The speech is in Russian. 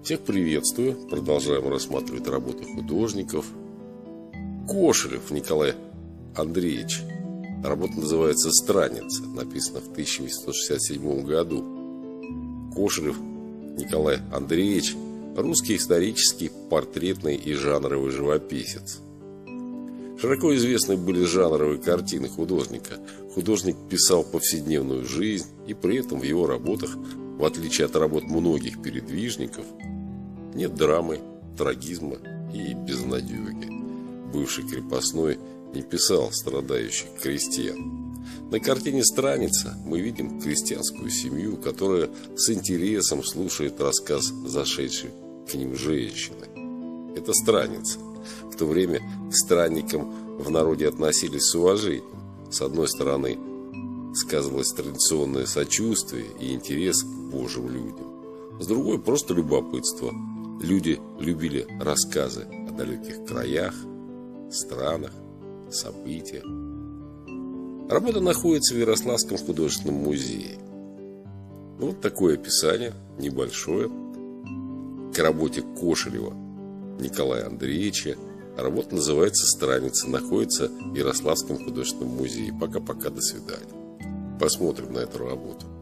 Всех приветствую. Продолжаем рассматривать работы художников. Кошелев Николай Андреевич. Работа называется «Страница». Написана в 1867 году. Кошелев Николай Андреевич – русский исторический, портретный и жанровый живописец. Широко известны были жанровые картины художника. Художник писал повседневную жизнь, и при этом в его работах, в отличие от работ многих передвижников, нет драмы, трагизма и безнадеги. Бывший крепостной не писал страдающих крестьян. На картине «Страница» мы видим крестьянскую семью, которая с интересом слушает рассказ зашедшей к ним женщины. Это страница. В то время к странникам в народе относились с уважением. С одной стороны, сказывалось традиционное сочувствие и интерес к Божьим людям. С другой, просто любопытство. Люди любили рассказы о далеких краях, странах, событиях. Работа находится в Ярославском художественном музее. Вот такое описание, небольшое, к работе Кошелева Николая Андреевича. Работа называется «Страница», находится в Ярославском художественном музее. Пока-пока, до свидания. Посмотрим на эту работу.